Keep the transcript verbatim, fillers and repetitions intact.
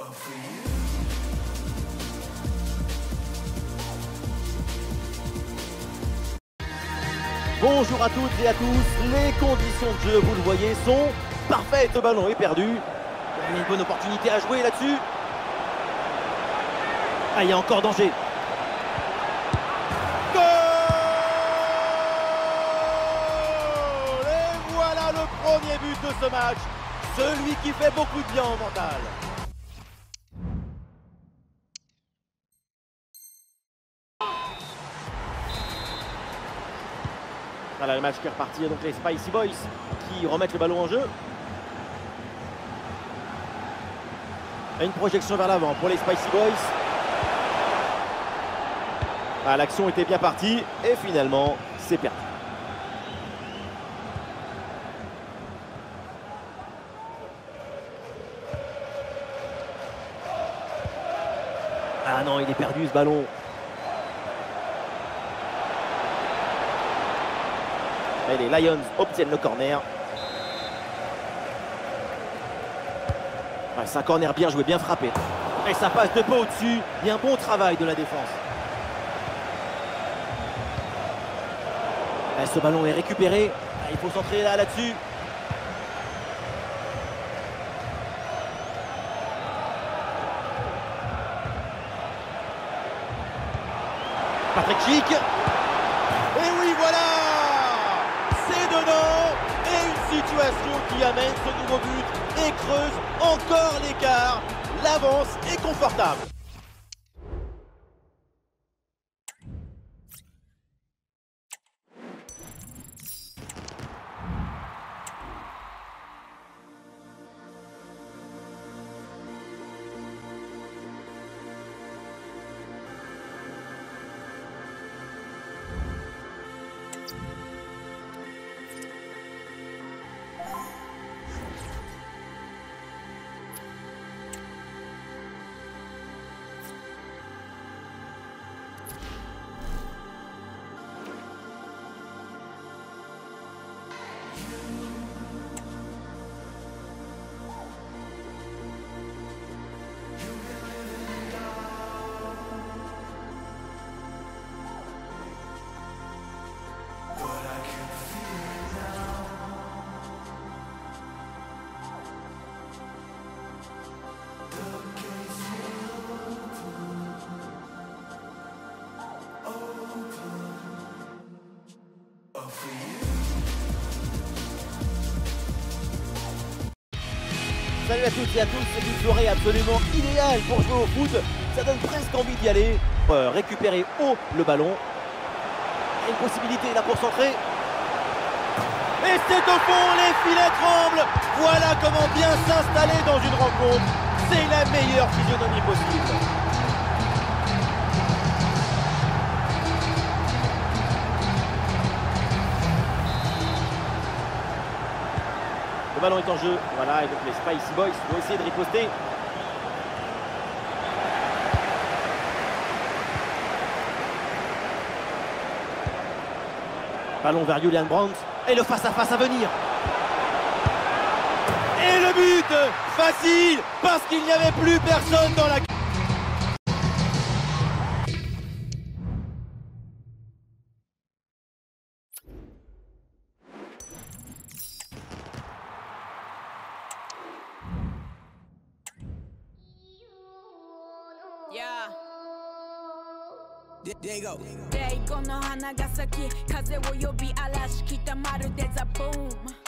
Bonjour à toutes et à tous, les conditions de jeu, vous le voyez, sont parfaites. Le ballon est perdu. Il y a une bonne opportunité à jouer là-dessus. Ah, il y a encore danger. Goal! Et voilà le premier but de ce match. Celui qui fait beaucoup de bien au mental. Voilà le match qui est reparti, donc les Spicy Boys qui remettent le ballon en jeu. Une projection vers l'avant pour les Spicy Boys. Ah, l'action était bien partie et finalement c'est perdu. Ah non, il est perdu ce ballon. Et les Lions obtiennent le corner. Ouais, c'est un corner bien joué, bien frappé. Et ça passe de peu au-dessus. Il y a un bon travail de la défense. Et ce ballon est récupéré. Il faut centrer là, là-dessus. Patrick Schick. Et oui, voilà! C'est dedans. Et une situation qui amène ce nouveau but et creuse encore l'écart. L'avance est confortable. Salut à toutes et à tous, c'est une soirée absolument idéale pour jouer au foot. Ça donne presque envie d'y aller. Euh, récupérer haut le ballon. Et une possibilité là pour centrer. Et c'est au fond, les filets tremblent. Voilà comment bien s'installer dans une rencontre. C'est la meilleure physionomie possible. Le ballon est en jeu, voilà, et donc les Spicy Boys vont essayer de riposter. Ballon vers Julian Brandt, et le face-à-face -à, -face à venir. Et le but, facile, parce qu'il n'y avait plus personne dans la... Yeah. Diego. Daigo no hana ga saki, kaze wo yobi arashi kita maru de za boom.